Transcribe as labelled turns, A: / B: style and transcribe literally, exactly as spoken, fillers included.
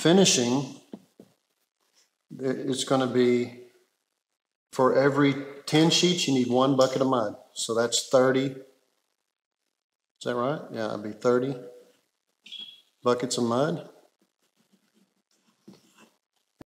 A: finishing, it's going to be for every ten sheets, you need one bucket of mud. So that's thirty. Is that right? Yeah, it'd be thirty buckets of mud.